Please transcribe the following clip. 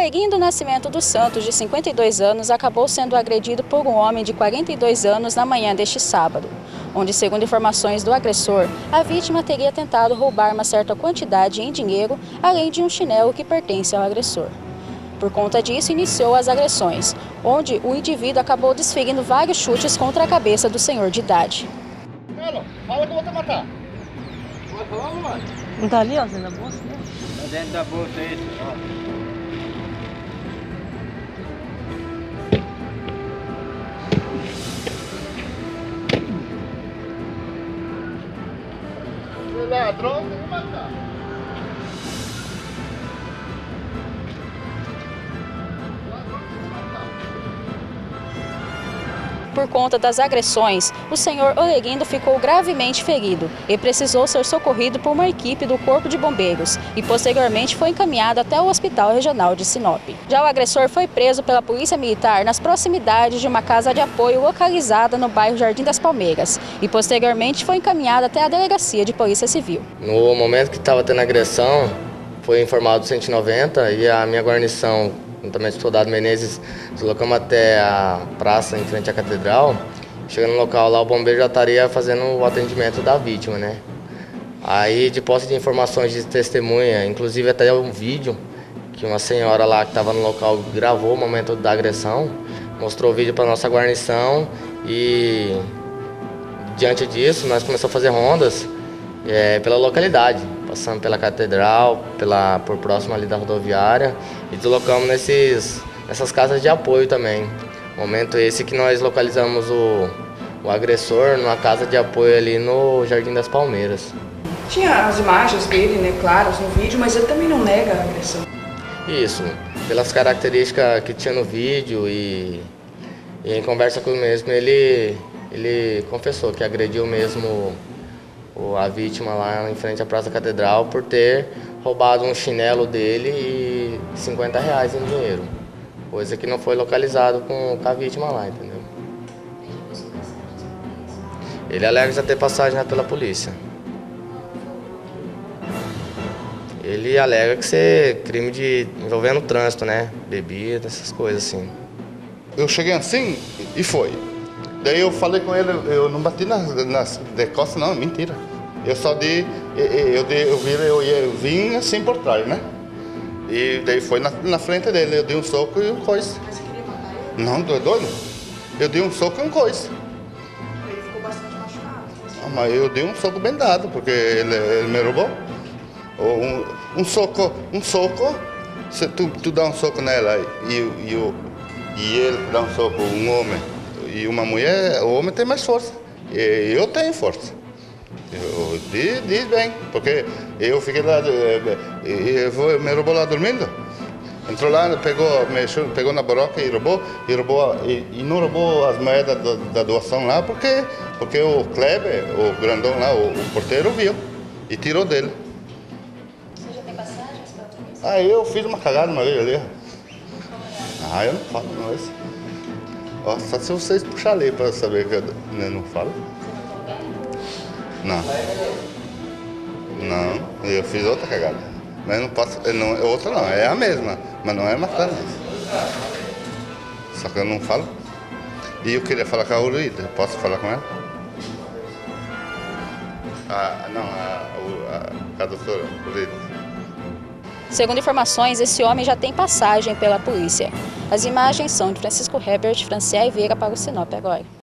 Oleguindo Nascimento dos Santos, de 52 anos, acabou sendo agredido por um homem de 42 anos na manhã deste sábado, onde, segundo informações do agressor, a vítima teria tentado roubar uma certa quantidade em dinheiro, além de um chinelo que pertence ao agressor. Por conta disso, iniciou as agressões, onde o indivíduo acabou desferindo vários chutes contra a cabeça do senhor de idade. Fala que eu vou te matar. Pode falar, mano? Não tá ali, ó, dentro da bolsa, né? Tá dentro da bolsa esse, ó. Ladrão, tem que matar. Por conta das agressões, o senhor Oleguindo ficou gravemente ferido e precisou ser socorrido por uma equipe do Corpo de Bombeiros e posteriormente foi encaminhado até o Hospital Regional de Sinop. Já o agressor foi preso pela Polícia Militar nas proximidades de uma casa de apoio localizada no bairro Jardim das Palmeiras e posteriormente foi encaminhado até a Delegacia de Polícia Civil. No momento que estava tendo agressão, foi informado o 190 e a minha guarnição, juntamente com o soldado Menezes, deslocamos até a praça em frente à catedral. Chegando no local lá, o bombeiro já estaria fazendo o atendimento da vítima, né? Aí, de posse de informações de testemunha, inclusive até um vídeo que uma senhora lá que estava no local gravou o momento da agressão, mostrou o vídeo para nossa guarnição e, diante disso, nós começamos a fazer rondas pela localidade, passando pela catedral, por próximo ali da rodoviária e deslocamos nessas casas de apoio também. Momento esse que nós localizamos o agressor numa casa de apoio ali no Jardim das Palmeiras. Tinha as imagens dele, né, claras no vídeo, mas ele também não nega a agressão. Isso, pelas características que tinha no vídeo e em conversa com ele mesmo, ele confessou que agrediu mesmo a vítima lá em frente à Praça Catedral por ter roubado um chinelo dele e R$50 em dinheiro, coisa que não foi localizado com a vítima lá, entendeu? Ele alega já ter passagem pela polícia. Ele alega que isso é crime envolvendo trânsito, né? Bebida, essas coisas assim. Eu cheguei assim e foi. Daí eu falei com ele, eu não bati nas de costas, não, mentira. Eu só eu vim assim por trás, né? E daí foi na frente dele, eu dei um soco e um coice. Mas você queria matar ele? Não, doido? Eu dei um soco e um coice. Ele ficou bastante machucado. Ah, mas eu dei um soco bem dado, porque ele me roubou. Um soco, se tu dá um soco nela e ele dá um soco, um homem e uma mulher, o homem tem mais força. Eu tenho força. Diz bem, porque eu fiquei lá, me roubou lá dormindo. Entrou lá, pegou na broca e roubou e não roubou as moedas da doação lá, porque o Kleber, o grandão lá, o porteiro viu e tirou dele. Você já tem passagens para tudo isso? Aí eu fiz uma cagada uma vez ali. Eu não falo não isso. Ó, só se vocês puxarem a lei para saber que eu não falo. Não. Não, eu fiz outra cagada. Mas não posso. Outra não, é a mesma, mas não é matar. Só que eu não falo. E eu queria falar com a Urida, posso falar com ela? A doutora Urida. Segundo informações, esse homem já tem passagem pela polícia. As imagens são de Francisco Herbert, Franciele Vieira para o Sinop Agora.